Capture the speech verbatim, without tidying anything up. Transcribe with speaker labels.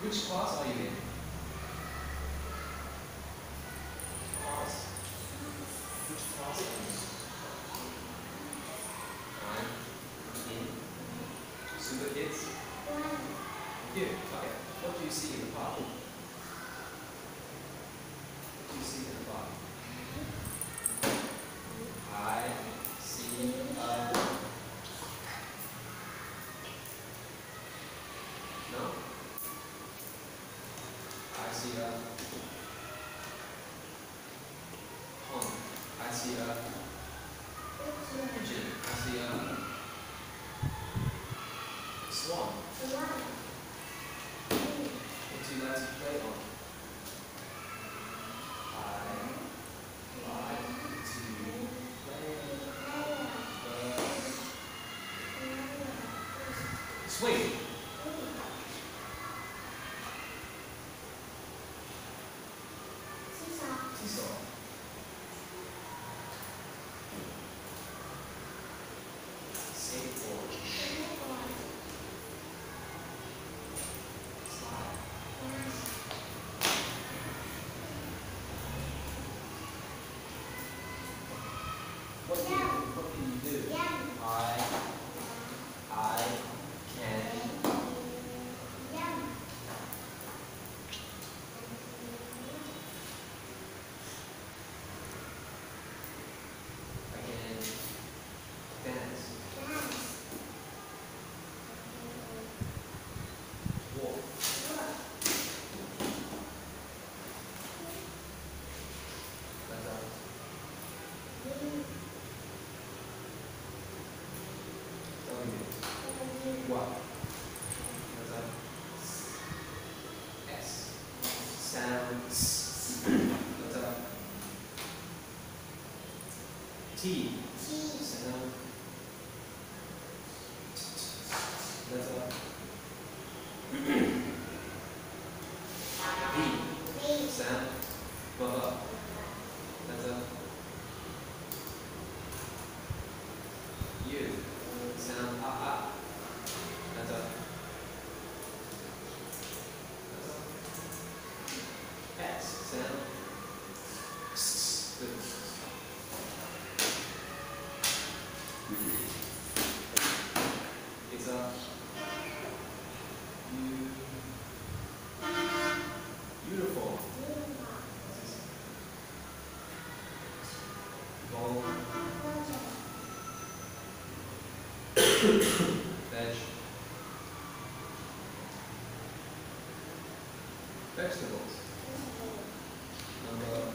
Speaker 1: Which class are you in? Class. Which class are you in? I'm in Super Kids? You? Okay. What do you see in the park? What do you see in the park? I see a... No? I see a pond. I see a pigeon. I see a swan. What do you like to play on? I like to play the swing. Seesaw. Skateboard. Slide. What can you, what can you do? I I can I can dance. Walk. That's all. Tell me what? That's a S. Sounds. That's a T. Sound. That's a V. Sound. Baba. That's a U. Sound. Ah ah. That's a that's a S. Sound. S. Good. It's a U. Uniform. Bowl. Veg. Vegetables. Number